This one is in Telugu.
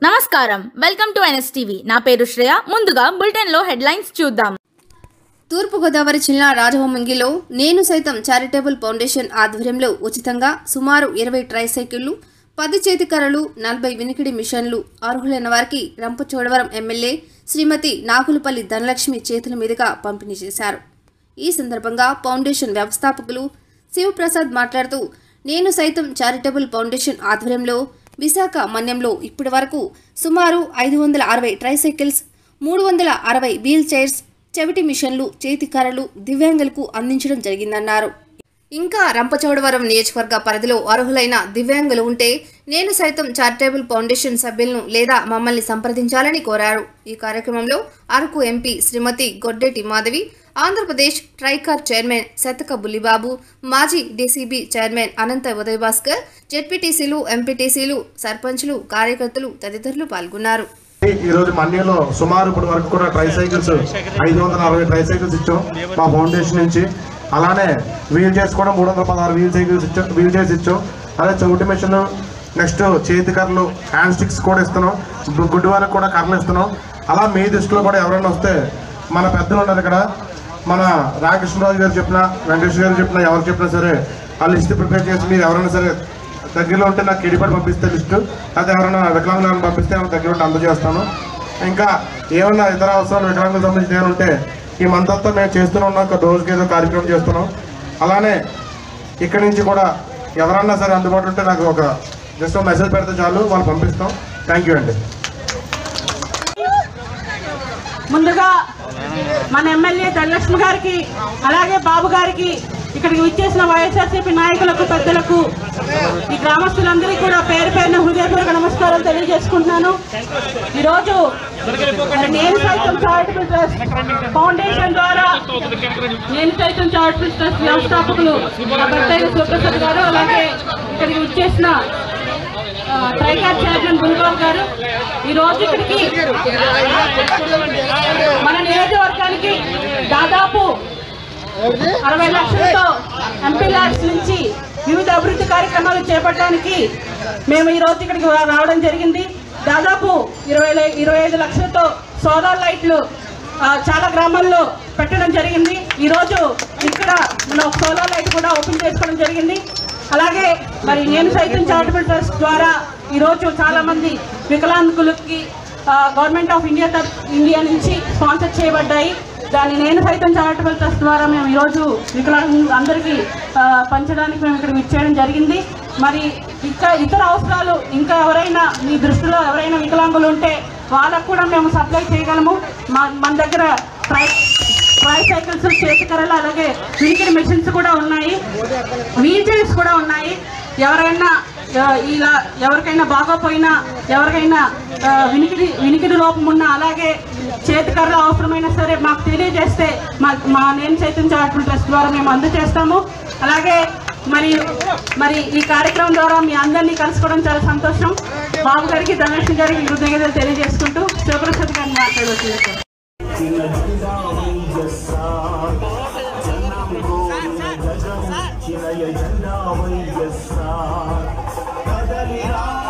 నమస్కారం వెల్కమ్ టు ఎన్ఎస్టీవీ నా పేరు శ్రేయ ముందుగా బులెటిన్ లో హెడ్లైన్స్ చూద్దాం తూర్పు గోదావరి జిల్లా రాజవొమ్మంగిలో నేను సైతం చారిటబుల్ ఫౌండేషన్ ఆధ్వర్యంలో ఉచితంగా సుమారు 20 ట్రైసైకిళ్లు 10 చేతికర్రలు 40 వినికిడి మిషన్లు అర్హులైన వారికి రంపచోడవరం ఎమ్మెల్యే శ్రీమతి నాగులపల్లి ధనలక్ష్మి చేతుల మీదుగా పంపిణీ చేశారు। ఈ సందర్భంగా ఫౌండేషన్ వ్యవస్థాపకులు శివప్రసాద్ మాట్లాడుతూ నేను సైతం చారిటబుల్ ఫౌండేషన్ ఆధ్వర్యంలో విశాఖ మన్యంలో ఇప్పటి వరకు సుమారు 560 ట్రైసైకిల్స్ 360 వీల్ చైర్స్ చెవిటి మిషన్లు చేతికర్రలు దివ్యాంగులకు అందించడం జరిగిందన్నారు। ఇంకా రంపచోడవరం నియోజకవర్గ పరిధిలో అర్హులైన దివ్యాంగులు ఉంటే నేను సైతం చారిటబుల్ ఫౌండేషన్ సభ్యులను లేదా మమ్మల్ని సంప్రదించాలని కోరారు। ఈ కార్యక్రమంలో అరకు ఎంపీ శ్రీమతి గొడ్డేటి మాధవి, ఆంధ్రప్రదేశ్ ట్రైకార్ చైర్మన్ శతక బుల్లిబాబు, మాజీ డీసీబీ చైర్మన్ అనంత ఉదయభాస్కర్, జెడ్పీటీసీలు, ఎంపీటీసీలు, సర్పంచ్లు, కార్యకర్తలు తదితరులు పాల్గొన్నారు। ఈ రోజు మన్యంలో సుమారు ఇప్పటి వరకు కూడా ట్రైసైకిల్స్ 560 ట్రైసైకిల్స్ ఇచ్చాం మా ఫౌండేషన్ నుంచి। అలానే వీల్ చైర్స్ కూడా 316 వీల్ చైర్స్ ఇచ్చాం। అలాగే చెవిటి మిషన్, నెక్స్ట్ చేతికర్రలు, హ్యాండ్ స్టిక్స్ కూడా ఇస్తున్నాం। గుడ్డి వాళ్ళకి కూడా కర్రలు ఇస్తున్నాం। అలా మీ దృష్టిలో కూడా ఎవరైనా వస్తే మన పెద్దలు ఉన్నారు ఇక్కడ, మన రామకృష్ణరాజు గారు చెప్పినా, వెంకటేశ్వర గారు చెప్పినా, ఎవరు చెప్పినా సరే ఆ లిస్ట్ ప్రిపేర్ చేసి మీరు ఎవరైనా సరే దగ్గరలో ఉంటే నాకు కిడిపడి పంపిస్తే లిస్టు, లేకపోతే ఎవరైనా వికలాంగులను పంపిస్తే దగ్గర ఉంటే అందజేస్తాను। ఇంకా ఏమన్నా ఇతర అవసరాలు వికలాంగులకు సంబంధించిన ఏమైనా ఉంటే ఈ మంత్ అంతా మేము చేస్తూనే ఉన్నాం, ఒక రోజుకి ఏదో కార్యక్రమం చేస్తున్నాం। అలానే ఇక్కడి నుంచి కూడా ఎవరన్నా సరే అందుబాటులో ఉంటే నాకు ఒక జస్ట్ మెసేజ్ పెడితే చాలు, వాళ్ళు పంపిస్తాం। థ్యాంక్ యూ అండి। ముందుగా మన ఎమ్మెల్యే ధనలక్ష్మి గారికి, అలాగే బాబు గారికి, ఇక్కడికి విచ్చేసిన వైఎస్ఆర్సీపీ నాయకులకు, పెద్దలకు, ఈ గ్రామస్తులందరికీ కూడా పేరు పేరున హృదయపూర్వక నమస్కారాలు తెలియజేసుకుంటున్నాను। ఈరోజు నేను సైతం చారిటబుల్ ట్రస్ట్ ఫౌండేషన్ ద్వారా నేను సైతం చారిటబుల్ ట్రస్ట్ వ్యవస్థాపకులు శివప్రసాద్ గారు, అలాగే ఇక్కడికి విచ్చేసిన ట్రైకార్ చైర్మన్ బుల్బాబు గారు ఈరోజు ఇక్కడికి మన నియోజకవర్గానికి దాదాపు 60 లక్షలతో ఎంపీ ల్యాడ్స్ నుంచి వివిధ అభివృద్ధి కార్యక్రమాలు చేపట్టడానికి మేము ఈరోజు ఇక్కడికి రావడం జరిగింది। దాదాపు 25 లక్షలతో సోలార్ లైట్లు చాలా గ్రామాల్లో పెట్టడం జరిగింది। ఈరోజు ఇక్కడ మనం సోలార్ లైట్ కూడా ఓపెన్ చేసుకోవడం జరిగింది। అలాగే మరి నేను సైతం చారిటబుల్ ట్రస్ట్ ద్వారా ఈరోజు చాలామంది వికలాంగులకి గవర్నమెంట్ ఆఫ్ ఇండియా నుంచి స్పాన్సర్ చేయబడ్డాయి। దాన్ని నేను సైతం చారిటబుల్ ట్రస్ట్ ద్వారా మేము ఈరోజు అందరికీ పంచడానికి మేము ఇక్కడ ఇచ్చేయడం జరిగింది। మరి ఇంకా ఇతర అవసరాలు ఇంకా ఎవరైనా మీ దృష్టిలో ఎవరైనా వికలాంగులు ఉంటే వాళ్ళకు కూడా మేము సప్లై చేయగలము। మన దగ్గర ట్రైసైకిల్స్, చేతికర్రలు, అలాగే వినికిడి మెషిన్స్ కూడా ఉన్నాయి, వీల్ చైర్స్ కూడా ఉన్నాయి। ఎవరికైనా బాగోపోయినా, ఎవరికైనా వినికిడి లోపం ఉన్నా, అలాగే చేతికర్రలు అవసరమైనా సరే మాకు తెలియజేస్తే మా నేను సైతం చారిటబుల్ ట్రస్ట్ ద్వారా మేము అందజేస్తాము। అలాగే మరి ఈ కార్యక్రమం ద్వారా మీ అందరినీ కలుసుకోవడం చాలా సంతోషం। బాబు గారికి, ధనలక్ష్మి గారికి కృతజ్ఞతలు తెలియజేసుకుంటూ శివప్రసాద్ గారిని మాట్లాడుతున్నారు। చిన్నయ్య జెండా వైఎస్ఆర్ కదలిరా